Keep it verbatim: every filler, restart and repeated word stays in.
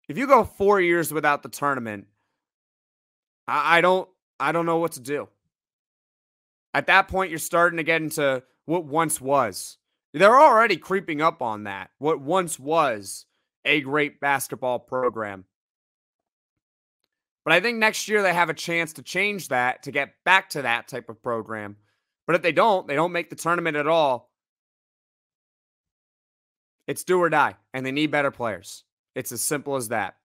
If you go four years without the tournament, I, I don't I don't know what to do. At that point, you're starting to get into what once was. They're already creeping up on that. What once was a great basketball program. But I think next year they have a chance to change that to get back to that type of program. But if they don't, they don't make the tournament at all. It's do or die, and they need better players. It's as simple as that.